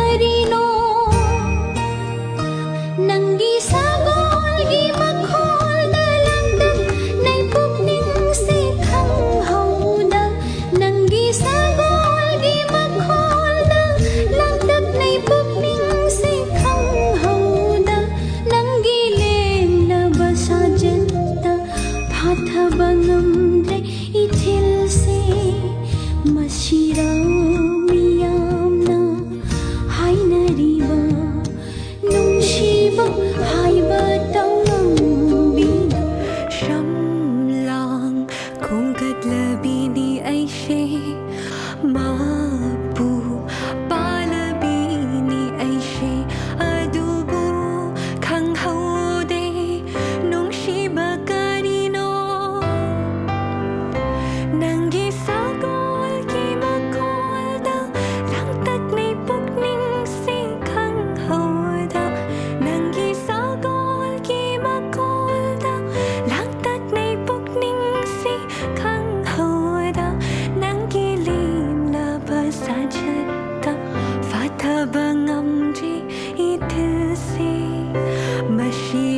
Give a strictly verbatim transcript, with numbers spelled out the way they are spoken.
karino nanggi sagol gi makhol dalangdag nay pukning sikhang hauda nanggi sagol gi makhol dalangdag nay pukning sikhang hauda nanggi lem na basajanta phatha bangamdre ithil se masira miyamna hainariba nungsiba haiba tawambina shamlang kung kadlabi ni ay siya mapu palabi ni ay siya adubo kang haude nung shiba karino nanggi sagol gi makol daw langtag nay pukning sikhang hauda nanggi sagol gi makol daw langtag nay pukning sikhang hauda nanggi lim labas sajata fatha bangamji ithil se mashi